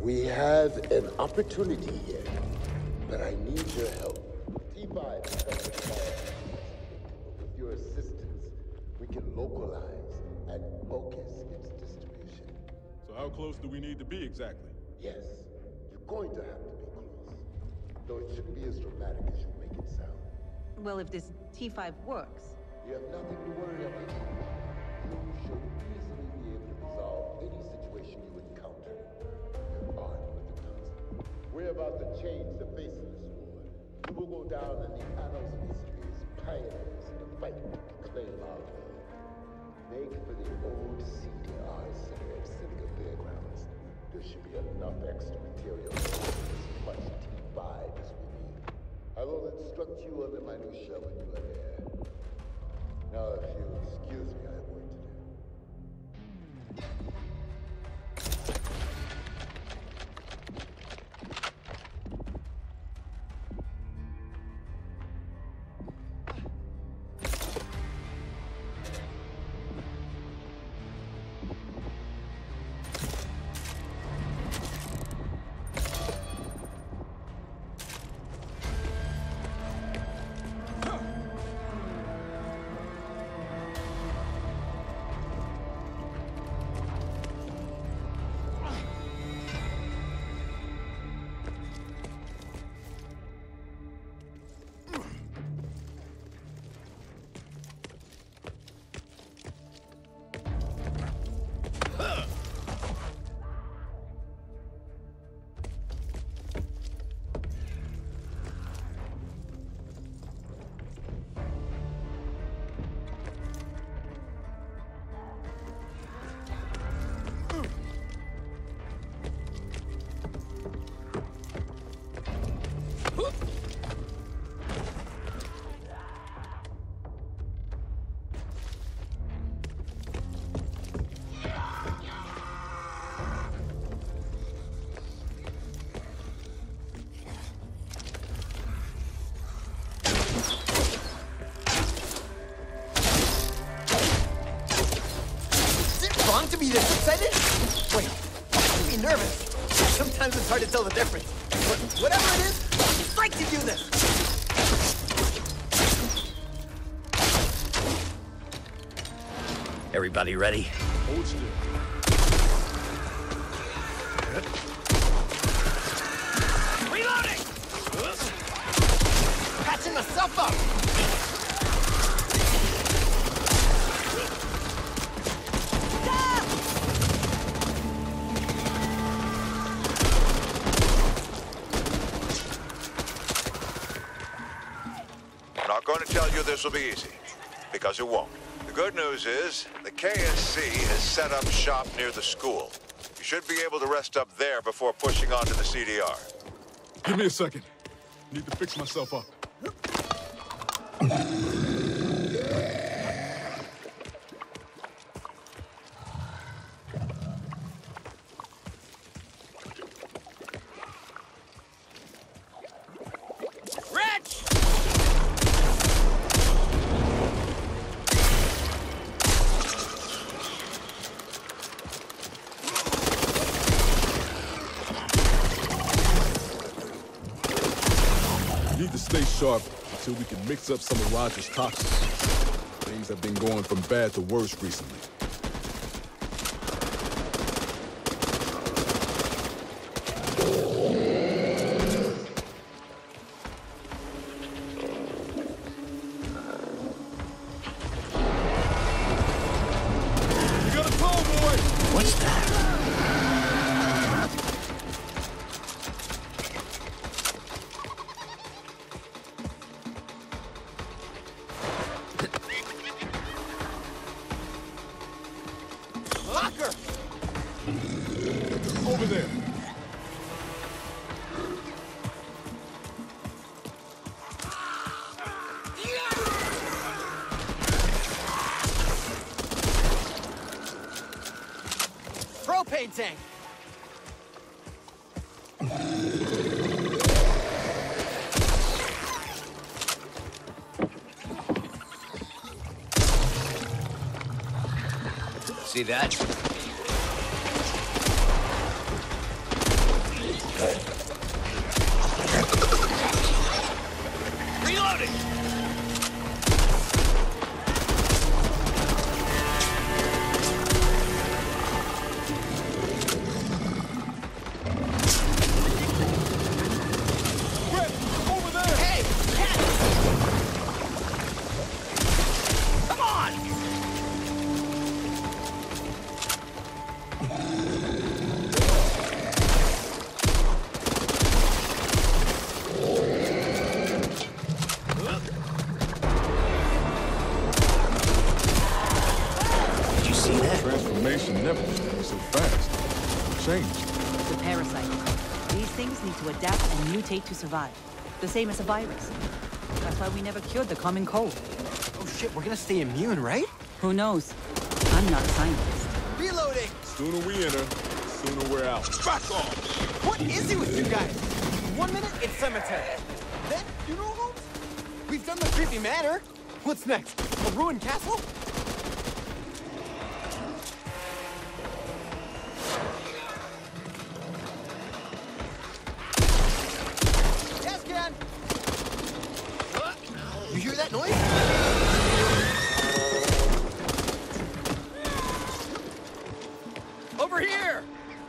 We have an opportunity here, but I need your help. T5 is with your assistance, we can localize and focus its distribution. So how close do we need to be exactly? Yes, you're going to have to be close. Though it shouldn't be as dramatic as you make it sound. Well, if this T5 works. You have nothing to worry about. You should easily be able to resolve any situation you encounter. You're armed with the tools. We're about to change the face of this war. We will go down in the annals of history as pioneers in the fight to claim our world. Make for the old CDR Center at Seneca Fairgrounds. There should be enough extra material for as much T5 as we need. I will instruct you on the minutiae when you are there. Now, if you excuse me, I have work to do. To be this excited? Wait, I'm be nervous. Sometimes it's hard to tell the difference. But whatever it is, I'd like to do this. Everybody ready? Hold still. Reloading! Patching myself up! I'm not going to tell you this will be easy, because it won't. The good news is, the KSC has set up shop near the school. You should be able to rest up there before pushing on to the CDR. Give me a second. Need to fix myself up. Need to stay sharp until we can mix up some of Roger's toxins. Things have been going from bad to worse recently. You got a call, boy! What's that? Over there. Propane tank! See that? changed? The parasites. These things need to adapt and mutate to survive. The same as a virus. That's why we never cured the common cold. Oh shit, we're gonna stay immune, right? Who knows? I'm not a scientist. Reloading! Sooner we enter, sooner we're out. Back off! What is it with you guys? 1 minute, it's cemetery. Then, funeral homes? We've done the creepy manor. What's next? A ruined castle? Yes, Ken! What? You hear that noise? Over here!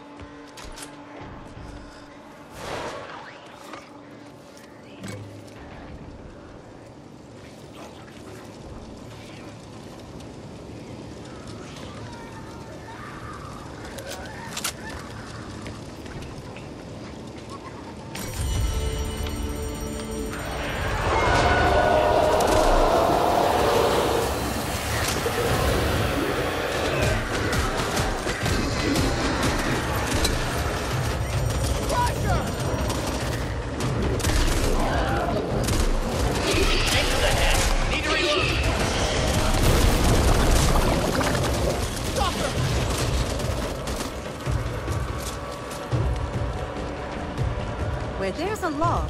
Where there's a law,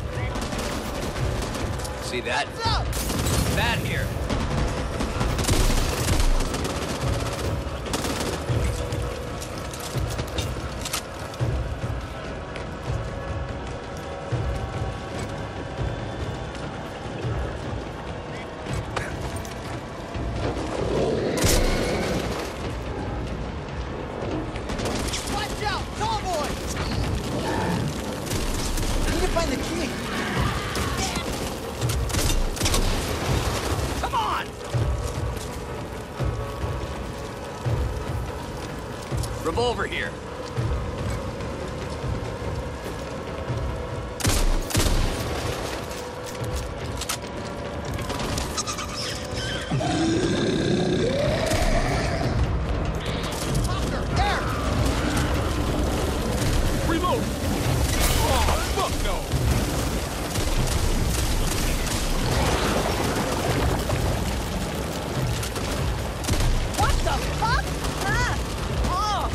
See that? What's up? Bad here. Watch out! Tall boy! I need to find the key. Come on! Revolver here. Doctor, there! Reload! Oh, fuck no! what the fuck? Ah! Oh!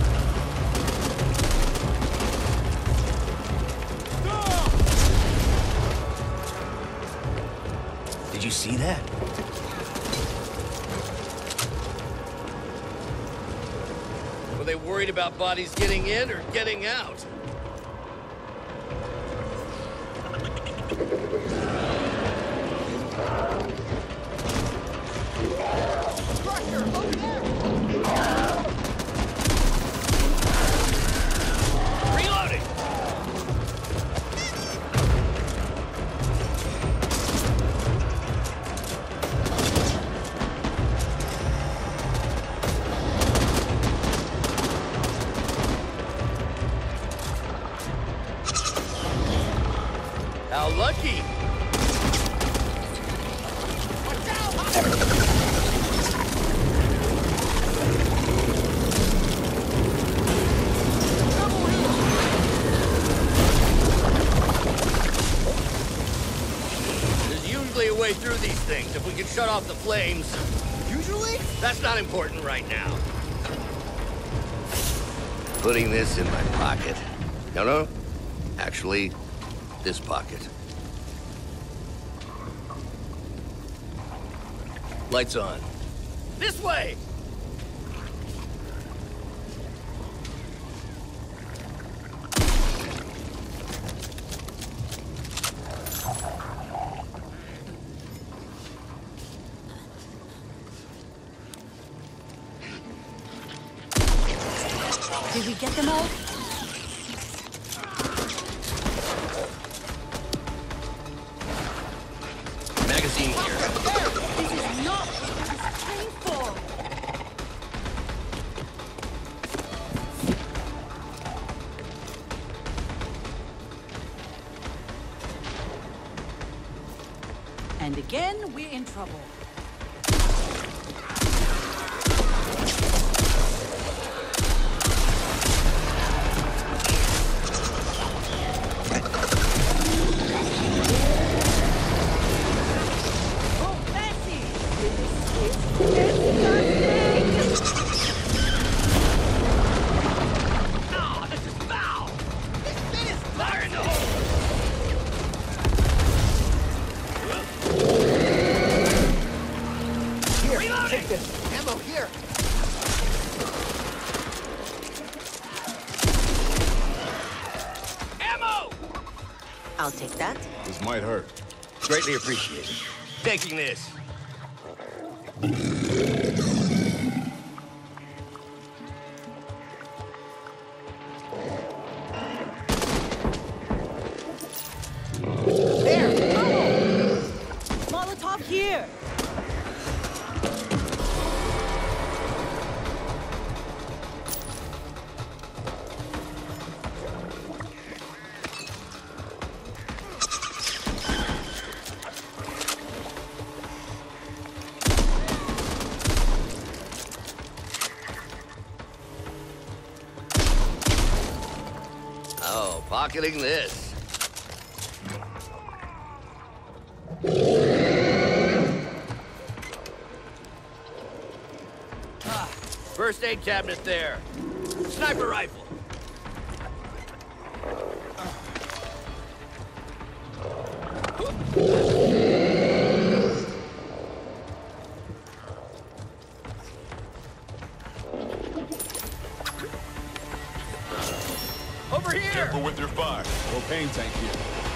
Did you see that? Were they worried about bodies getting in or getting out? Crusher, over there! Reloading! How lucky! There's usually a way through these things if we can shut off the flames. Usually? That's not important right now. Putting this in my pocket. No. Actually, this pocket. Lights on. This way! Did we get them all? Magazine here. This is not what this came for! And again, we're in trouble. I'll take that. This might hurt. Greatly appreciated. Taking this. Molotov here! Oh, pocketing this. First aid cabinet there. Sniper rifle. Over here! Careful with your fire. Propane tank here.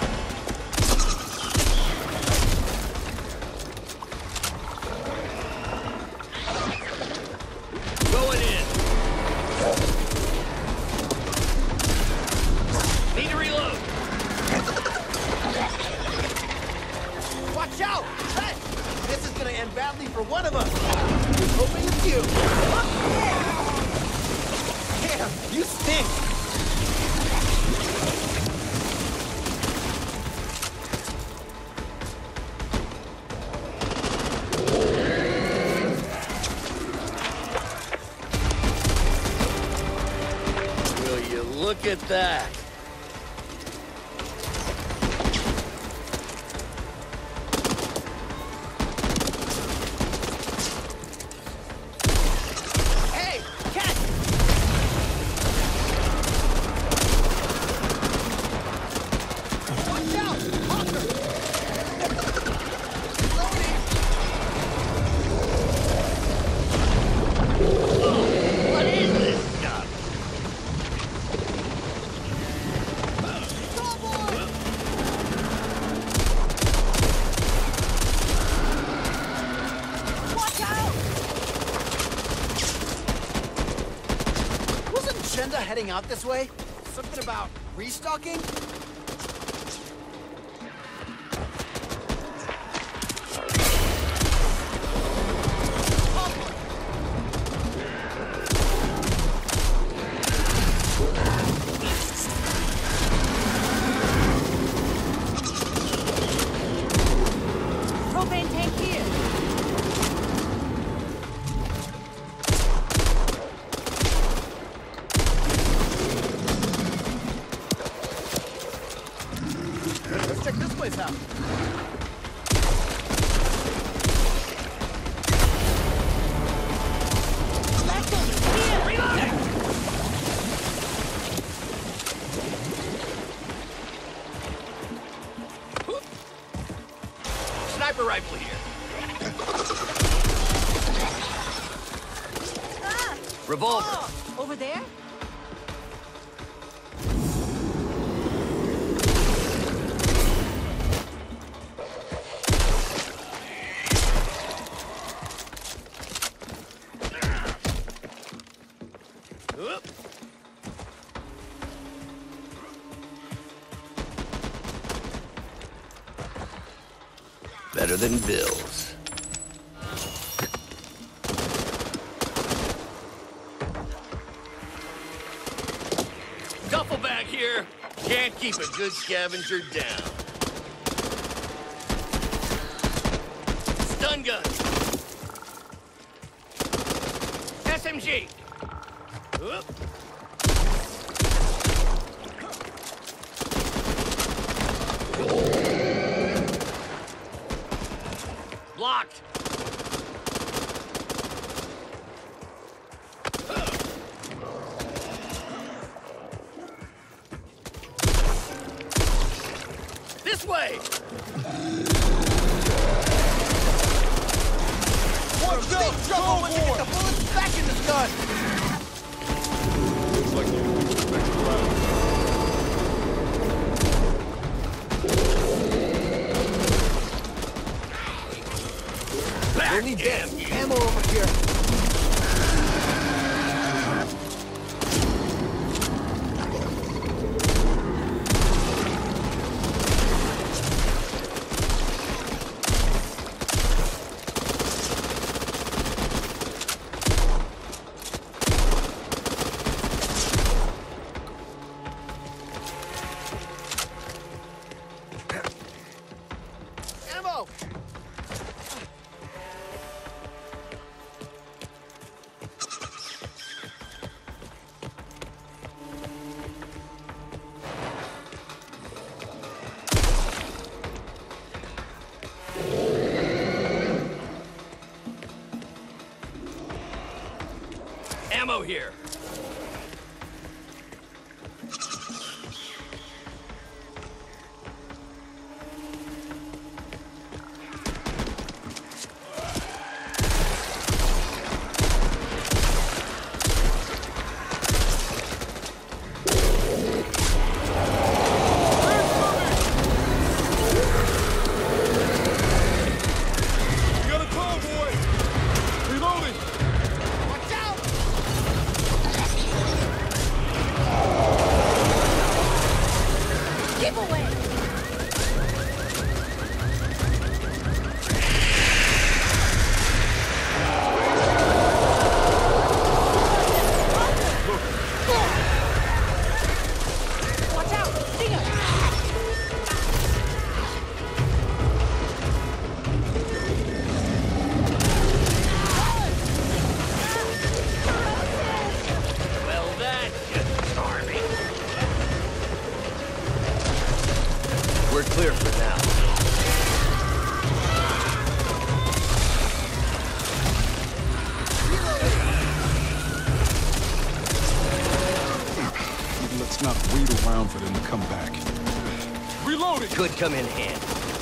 Going in. Need to reload. Watch out! Hey! This is gonna end badly for one of us. Just hoping it's you. Damn, you stink. Will you look at that? Hey, catch! Watch out! Hawker! Loading! What is this stuff? Watch out! Wasn't Shenda heading out this way? Something about restocking? Propane tank here! Let's check this place out. Sniper rifle here. Ah! Revolver. Oh, over there? Oop. Better than Bill's. Duffel bag here. Can't keep a good scavenger down. Stun gun. SMG. Oop. Blocked. This way. Watch out! Trouble when you get the bullets back in this gun! Looks like you didn't expect the crowd. We'll need this. Ammo over here. Ammo here. We're clear for now. Let's not wait around for them to come back. Reloading! Could come in handy.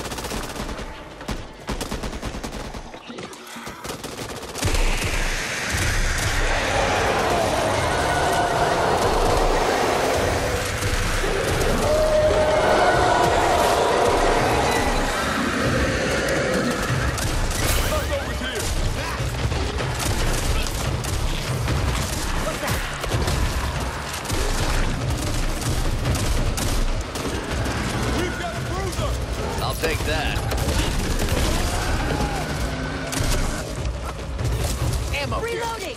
Take that. Ammo. Reloading!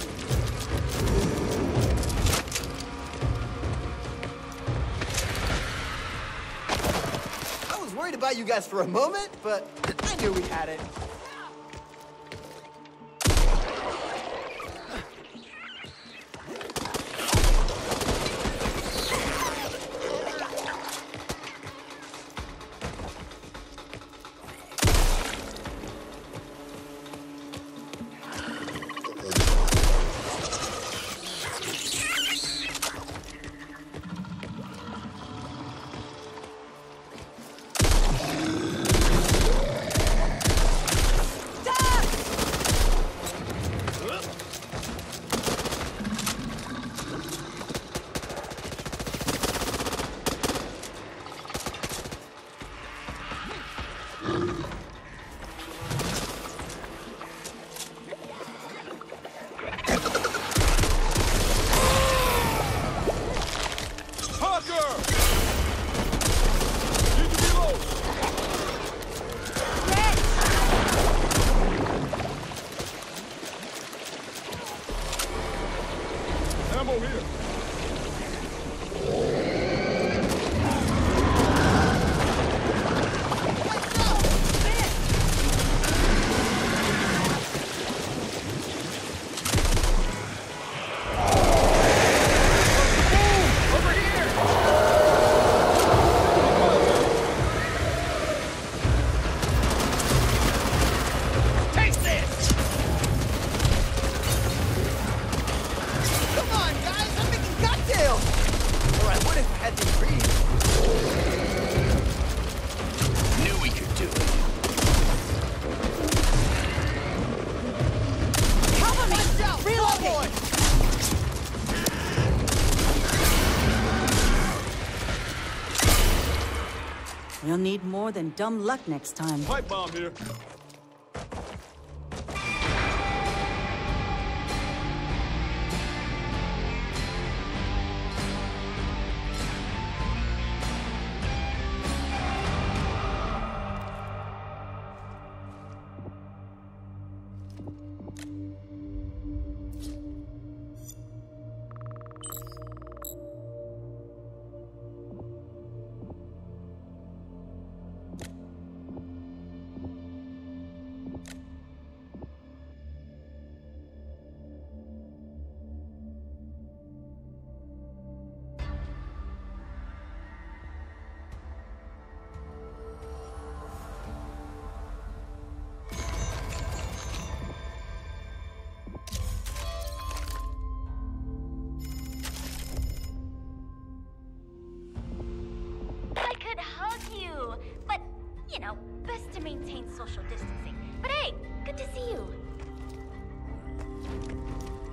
I was worried about you guys for a moment, but I knew we had it. Ammo here. We'll need more than dumb luck next time. Pipe bomb here. best to maintain social distancing. But hey, good to see you.